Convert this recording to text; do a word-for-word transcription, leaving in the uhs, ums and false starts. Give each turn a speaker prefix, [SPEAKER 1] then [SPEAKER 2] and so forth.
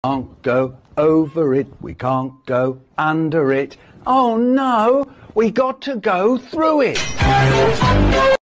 [SPEAKER 1] Can't go over it, we can't go under it. Oh no, we got to go through it.